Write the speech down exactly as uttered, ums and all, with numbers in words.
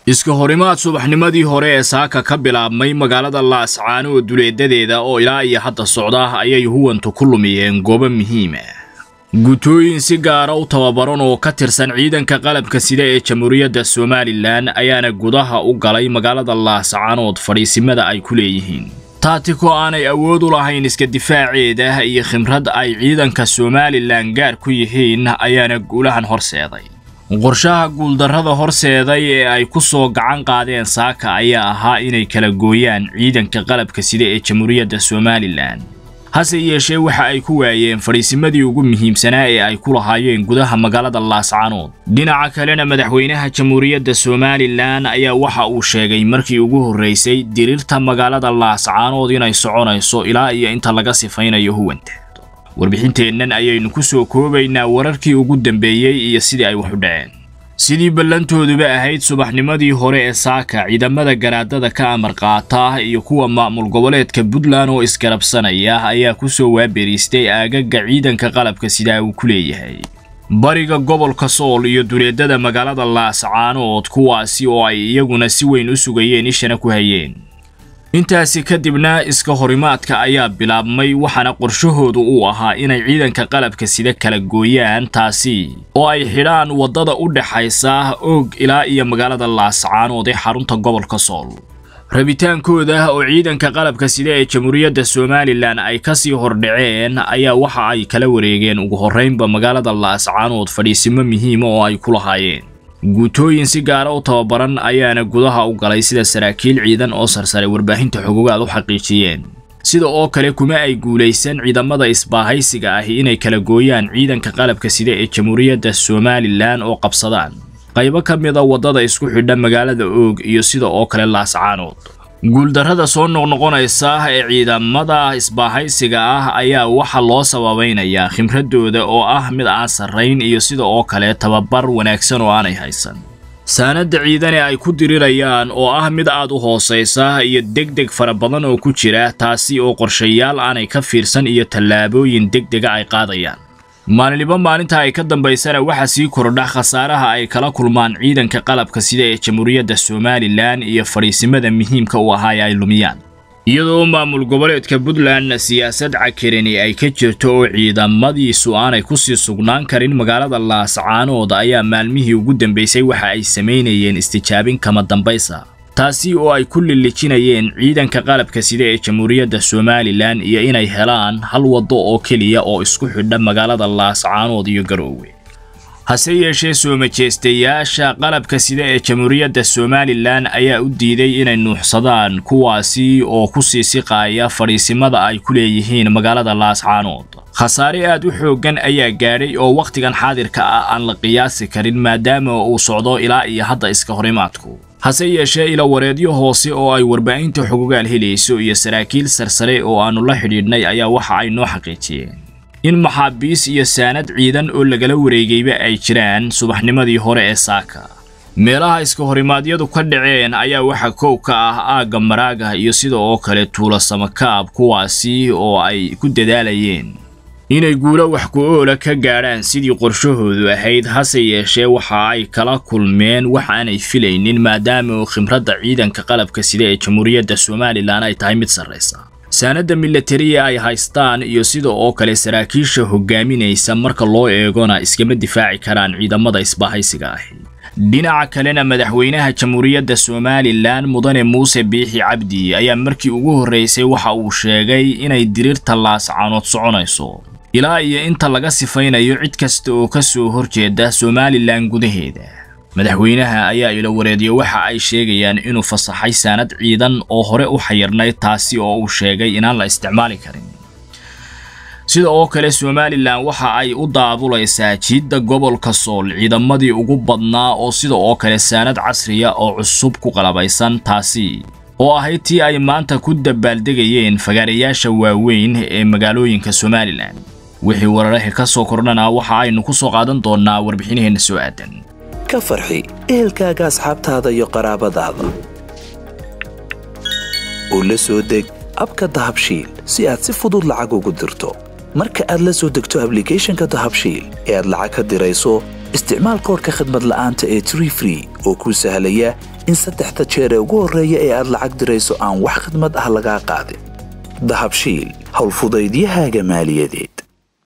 iska horimaad subaxnimadii hore ee saaka ka bilaabmay magaalada Laascaanood duleedadeeda oo ilaa iyo hadda socda ayay huwantu ku lumiyeen goobo muhiim ah. Gutooyin si gaar ah u tababaran oo ka tirsan ciidanka qalabka sida ee Jamhuuriyadda Somaliland ayaana gudaha u galay magaalada Laascaanood fariisimada ay ku leeyihiin. taatiko aanay awood u lahayn iska difaaceeda iyo khimrad ay ciidanka Somaliland gaar ku yihiin ayaana guulahan horseeday. qorshaha guuldarrada horseeday ee ay ku soo gacan qaadeen saaka ayaa ahaa inay kala gooyaan ciidanka qalabka sida ee Jamhuuriyadda Somaliland. hase yeeshee waxa ay ku waayeen fariisimadii ugu muhiimsanaa ee ay ku lahaayeen gudaha magaalada Laascaanood. dhinaca kalena madaxweynaha Jamhuuriyadda Somaliland ayaa waxa uu sheegay markii ugu horeysay dirirta magaalada Laascaanood inay soconayso ilaa iyo inta laga sifaynayo huwanta. warbixinteennan ayaynu ku soo koobaynaa wararkii ugu dambeeyay iyo sidii ay wax u dhaceen. sidii ballantooduba ahayd subaxnimadii hore ee saaka ciidamada garaadada ka amar qaata iyo kuwa maamul goboleedka Puntland oo iskarabsanaya ayaa ku soo waabeeristay aagaga ciidanka qalabka sida uu ku leeyahay bariga gobolka Sool iyo duleedada magaalada Laascaanood, kuwaasi oo ay iyaguna si weyn u sugayeen ishana ku hayeen. intaasi kadibna iska horimaadka ayaa bilaabmay waxaana qorshahoodu uu ahaa inay ciidanka qalabka sida kala gooyaan, taasi oo ay xidhaan wadada u dhaxaysa og ilaa iyo magaalada Laascaanood ee xarunta gobolka Sool. rabitaankooda oo ciidanka qalabka sida ee Jamhuuriyadda Somaliland ay ka sii hordhaceen ayaa waxa ay kala wareegeen ugu horeynba magaalada Laascaanood fadhiisimo muhiim oo ay ku lahaayeen. gutooyin si gaar ah u tababaran ayaana gudaha u galay sida saraakiil ciidan oo sarsare warbaahinta xogogaad u xaqiijiyeen. sida oo kale kuma ay guuleysan ciidamada isbaahaysiga ah inay kala gooyaan ciidanka qalabka sida ee Jamhuuriyadda Somaliland oo qabsadaan qaybo ka mid ah wadada isku xidha magaalada Og iyo sida oo kale Laascaanood. guuldarrada soo noqnoqonaysa ee ciidamada isbaahaysiga ah ayaa waxa loo sababeynayaa khimradooda oo ah mid aan sarreyn iyo sida oo kale tababar wanaagsan oo aanay haysan. saanada ciidan ee ay ku dirirayaan oo ah mid aad u hooseysa iyo degdeg fara badan oo ku jira, taasi oo qorshayaal aanay ka fiirsan iyo tallaabooyin degdeg ah ay qaadayaan. maalinba maalinta ay ka dambeysana waxa sii kordha khasaaraha ay kala kulmaan ciidanka qalabka sida ee Jamhuuriyadda Somaliland iyo fariisimada muhiimka u ahaa ay lumiyaan. iyadoo maamul goboleedka Puntland siyaasad cakirini ay ka jirto oo ciidamadiisu aanay ku sii sugnaan karin magaalada Laascaanood ayaa maalmihii ugu dambeysay waxa ay sameynayeen istijaabin kama dambaysa, taasi oo ay ku lilijinayeen ciidanka qalabka sida ee Jamhuuriyadda Somaliland iyo inay helaan hal wado oo kaliya oo isku xidha magaalada Laascaanood iyo Garowe. hase yeeshee soo majeestayaasha qalabka sida ee Jamhuuriyadda Somaliland ayaa u diiday inay nuuxsadaan, kuwaasi oo ku sii siqaaya fariisimada ay ku leeyihiin magaalada Laascaanood. khasaare aad u xoogan ayaa gaadhay oo waqtigan xaadirka ah aan la qiyaasi karin maadaama uu socdo ilaa iyo hadda iska horimaadku. hase yeeshee ila wareedyo hoose oo ay warbaahinta xogogaal helayso iyo saraakiil sarsare oo aanu la xidhiidhnay ayaa waxa ay noo xaqiijiyeen in maxaabiis iyo saanad ciidan oo lagala wareegayba ay jiraan subaxnimadii hore ee saaka. meelaha iska horimaadyadu ka dhaceen ayaa waxa koow ka ah aaga Maraaga iyo sida oo kale Tuulo Samakaab, kuwaasi oo ay ku dadaalayeen inay guulo wax ku oola ka gaaraan sidii qorshahoodu ahayd. hase yeeshee waxa ay kala kulmeen wax aanay filaynin maadaama khimradda ciidanka qalabka sida ee Jamhuuriyadda Somaliland ay tahay mid sarreysa. saanada militariga ay haystaan iyo sida oo kale saraakiisha hogaaminaysa marka loo eegona iskama difaaci karaan ciidamada isbaahaysiga ah. dhinaca kalena madaxweynaha Jamhuuriyadda Somaliland Mudane Muuse Biixi Cabdi ayaa markii ugu horeysay waxa uu sheegay inay dirirta Laascaanood soconayso ilaa iyo inta laga sifaynayo cid kasta oo ka soo horjeeda Somaliland gudaheeda. madaxweynaha ayaa ila wareediyo waxa ay sheegayaan inuu fasaxay saanad ciidan oo hore u xayirnay, taasi oo uu sheegay inaan la isticmaali karin. sida oo kale Somaliland waxa ay u daabulaysaa jiidda gobolka Sool ciidamadii ugu badnaa oo sida oo kale saanad casriya oo cusub ku qalabaysan, taasi oo ahayd tii ay maanta ku dabaaldegayeen fagaarayaasha waaweyn ee magaalooyinka Somaliland. wixii wararka ka soo kordhana waxa aynu ku soo qaadan doonaa warbixinaheena soo aadan. ka farxi ehelkaaga, asxaabtaada iyo qaraabadaada. oo la soo deg abka Dahabshiil si aad si fudud lacag ugu dirto. marka aad la soo degto application-ka Dahabshiil ee aad lacag ka dirayso, isticmaal koodka khidmad la'aanta ee Tree Free oo kuu sahlaya in saddexda jeer ee ugu horreeya ee aad lacag dirayso aan wax khidmad ah lagaa qaadin. dahabshiil howlfudaydiyahaaga maaliyadeed.